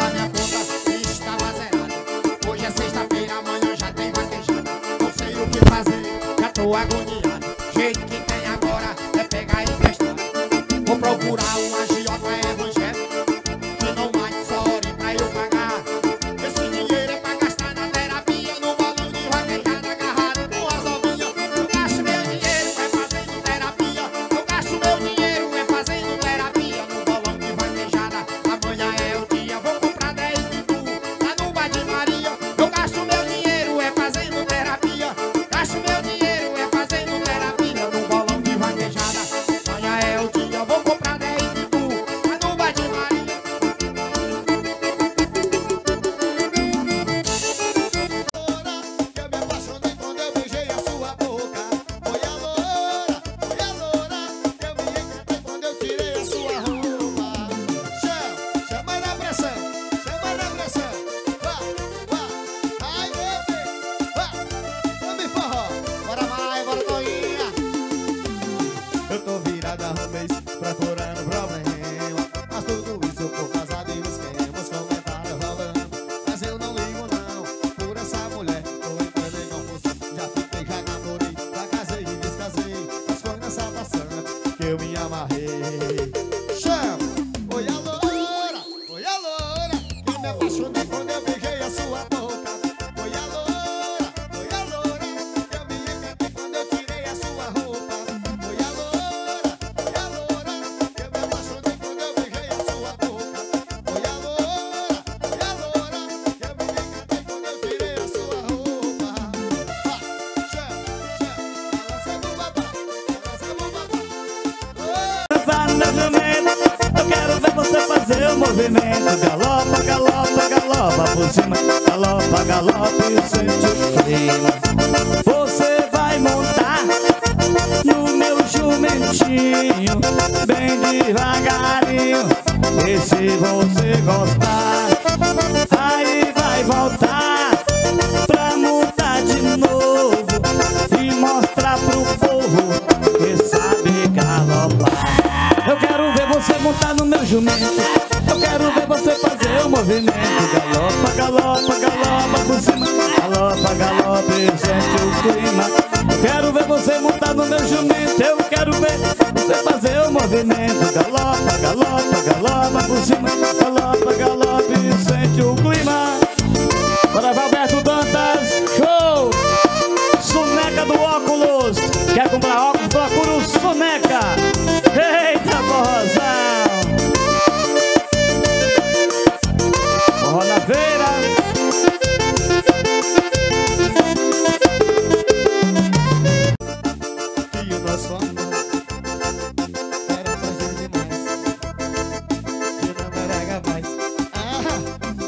da minha conta estava zerada. Hoje é sexta-feira, amanhã já tem vaquejada. Não sei o que fazer, já tô agoniado. Jeito que tem agora é pegar emprestado. Vou procurar um agiota evangélico que não mate só hora pra eu pagar. Esse dinheiro é pra gastar na terapia, no balão de vaquejada agarrado com as novinhas. Eu gasto meu dinheiro é fazendo terapia. Eu gasto meu dinheiro é fazendo terapia no balão de vaquejada. Amanhã é o dia, vou comprar 10 pitu lá no Bar de Maria. Eu gasto meu dinheiro é fazendo terapia. Gasto meu dinheiro é fazendo terapia no balão de vaquejada. Amanhã é o dia, vou comprar 10 pitu lá no Bar de Maria. Eu me apaixonei quando eu beijei a sua boca. Foi a loura, eu me encantei quando eu tirei a sua roupa. Chama na pressão, vai, ai bebê, vamos forró, bora vai, bora toinha. Eu tô virada há um mês procurando problema, mas tudo isso por causa de esquema, os comentários rolando. Mas eu não ligo não, por essa mulher tô entrando em confusão. Já fiquei, já namorei, já casei e descasei, mas foi nessa passante que eu me amarrei. Chama, oi a loura, eu me apaixonei quando eu beijei a sua boca. Oi a loura, eu me encantei quando eu tirei a sua roupa. Oi a loura, eu me apaixonei quando eu beijei a sua boca. Oi a loura, eu me encantei quando eu tirei a sua roupa. Balança no babá, Dançar no meu jumento, eu quero ver você fazer o movimento. Galopa, galopa, galopa por cima. Galopa, galopa e sente o clima. Você vai montar no meu jumentinho, bem devagarinho. E se você gostar, aí vai voltar pra montar de novo e mostrar pro povo que sabe galopar. Eu quero ver você montar no meu jumento, eu quero ver você fazer o movimento. Galopa, galopa, galopa por cima. Galopa, galopa e sente o clima. Eu quero ver você montar no meu jumento, eu quero ver você fazer o movimento. Galopa, galopa, galopa por cima. Galopa, galopa e sente o clima. Bora, Valberto Dantas, show! Soneca do óculos. Quer comprar óculos? Procura o Soneca. Eita, porrozão! Forró na feira. e o nosso amor era prazer demais. Eu não era mais.